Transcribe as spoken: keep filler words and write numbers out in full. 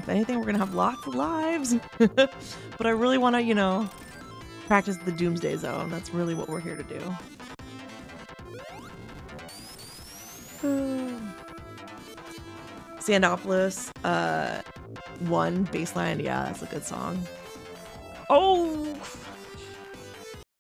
If anything, we're gonna have lots of lives. But I really want to, you know, practice the Doomsday Zone. That's really what we're here to do. Sandopolis, uh, one baseline. Yeah, that's a good song. Oh,